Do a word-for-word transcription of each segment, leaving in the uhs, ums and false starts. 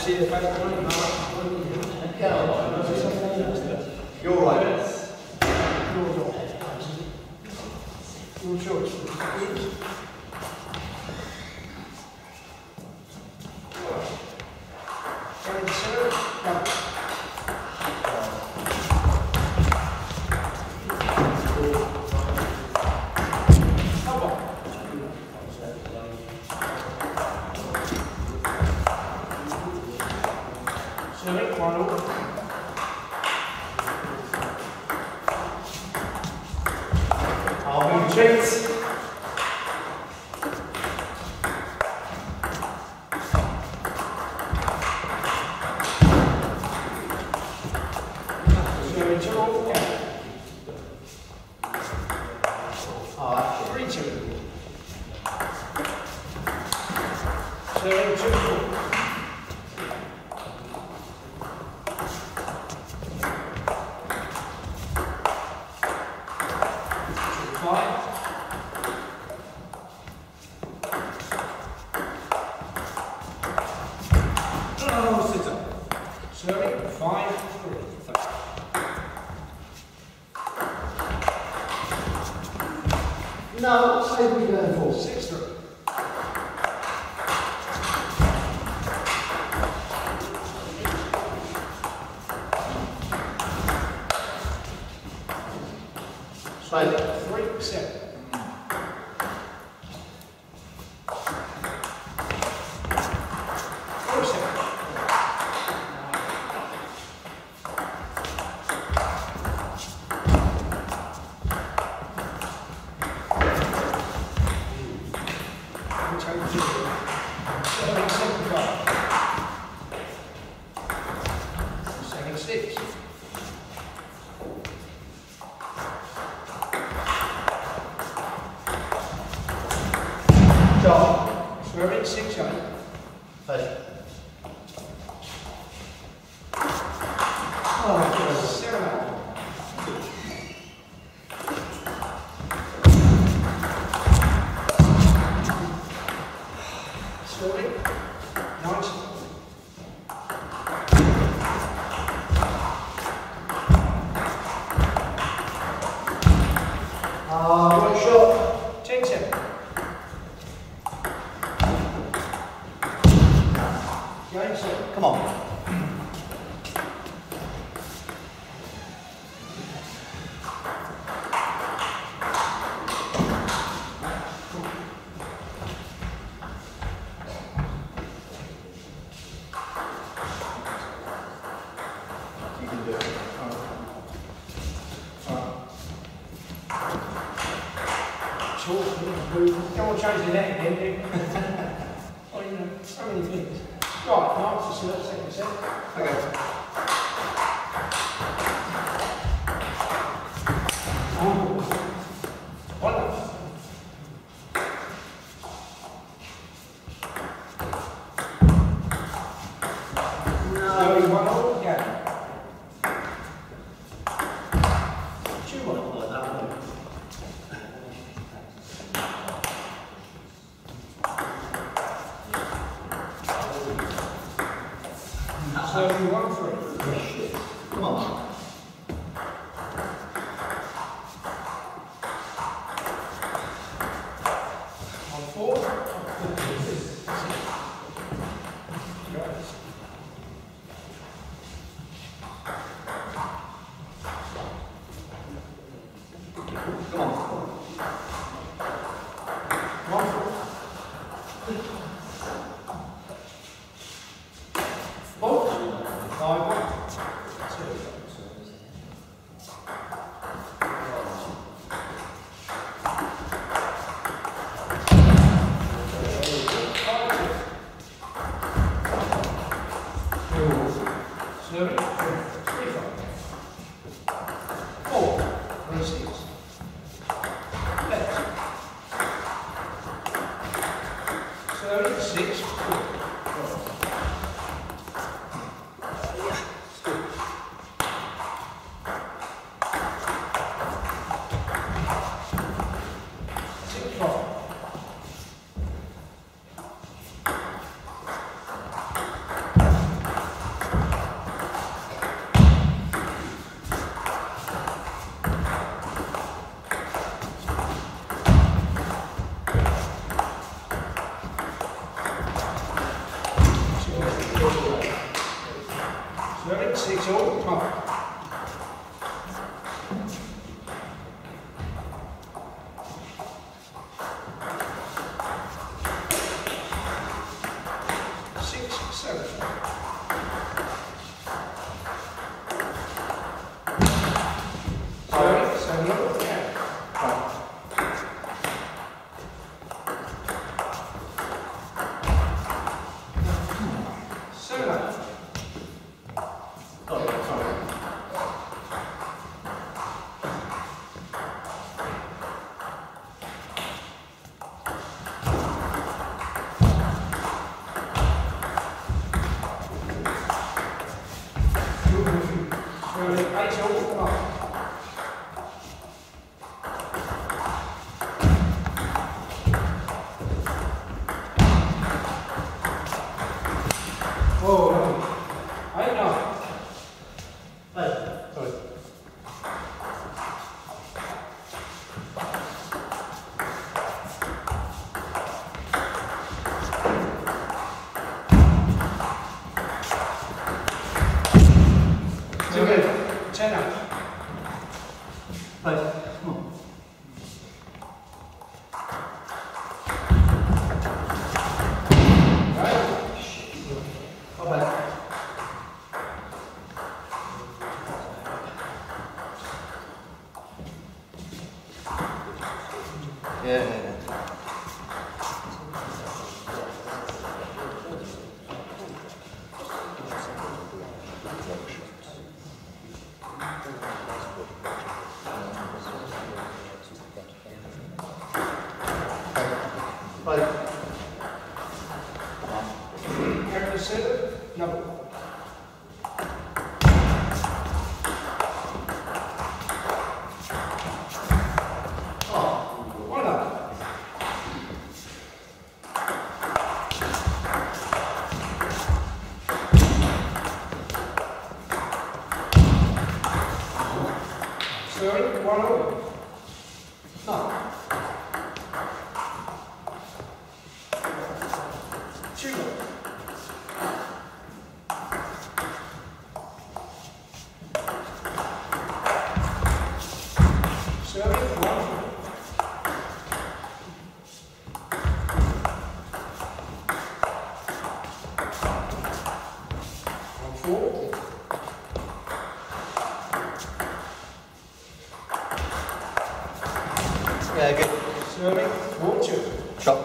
You're right. Your choice. Going serve, go. Serving, one all. I'll move cheats. Serving two all, yeah. Ah, three two. Serving two all. Serving five, three. No, what save are we going for? Six, three. Save. Three, seven. Four, seven. Seven, seven, five. Seven, six. Job. Swerving, six, eight. Save. Oh, seven, eight. Swerving, nineteen. Ah, right shot. ten, seven. Game, seven. Come on. You can do it. Short, move. Don't want to change the net again, do you? Oh, you know, so many things. Right, nice to serve, second set. Okay. Oh. One up. No, one all, yeah. Two one. So one three. Come on. On four. Come on. One four. Four. Five one. Serving, three five. Four, three six. Left. Serving, six, four. Six five. Seven, six, all, come on. Six, seven. Seven, seven, all, yeah. Oh, no. I know. Hey, sorry. Too good. Ten up. Hey, come on. Yeah. Bye. After seven, no. Sorry, one over. No. Two. Sorry, one. One, four. Yeah, good. Serving, four, two. Shot.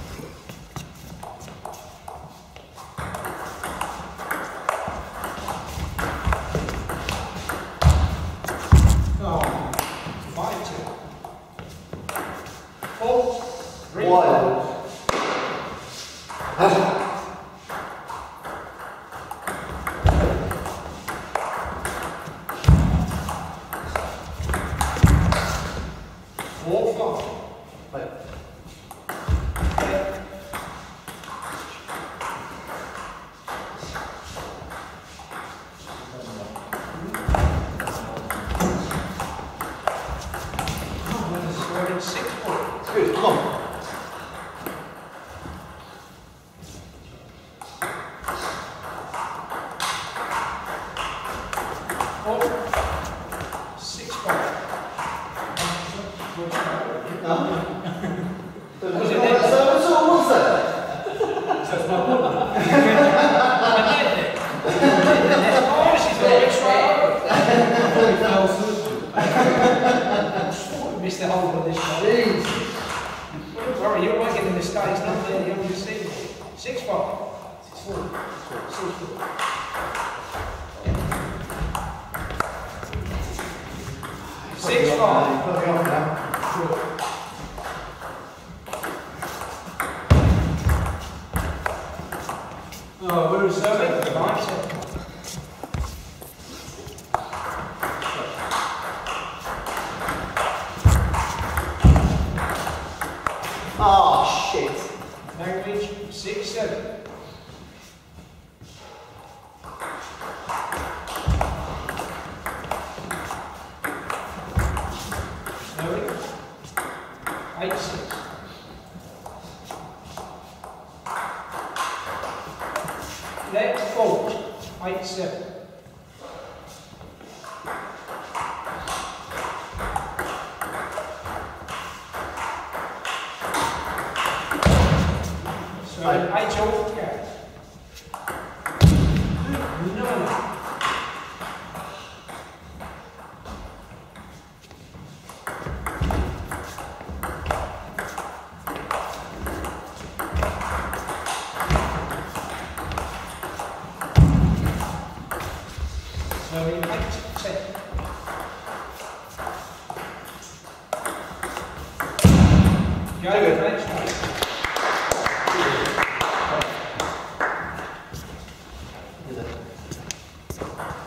Oh, five, two. Four, three. Wild. Four, five. Wait. Serving six, four. Good, come on. Four, six, five. Was it that? So, so what's that? That's my problem. I did it. Oh, she's got it straight over. Missed the whole of this shot. Don't worry, you're working in the States, not there, you'll just see it. Six, five. Six, four. Six, four. Six, five. Put me off now. Sure. Oh, we're serving. Five, seven. Oh, shit. Language, six, seven. Serving. Eight, six. left forward, eight seven. So eight all, yeah. Nine. So in eight, ten. Go to the next one. Is it?